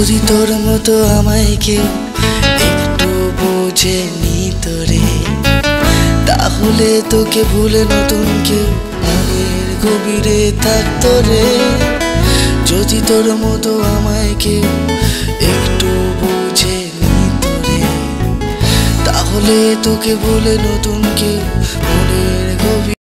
যদি তোর মতো আমায় কেউ একটু বোঝে নিত রে, তাহলে তোকে ভুলে নতুন কেউ মনের গভীরে থাকতো রে। যদি তোর মতো আমায় কেউ একটু বোঝে নিত রে, তাহলে তোকে ভুলে নতুন কেউ মনের